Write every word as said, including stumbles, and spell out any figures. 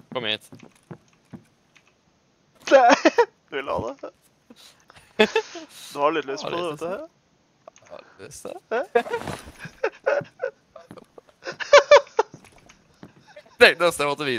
Kom hit. Vil du ha det? Du har litt lyst på det, vet du? Har du lyst til det? Tenkte nesten jeg måtte vise.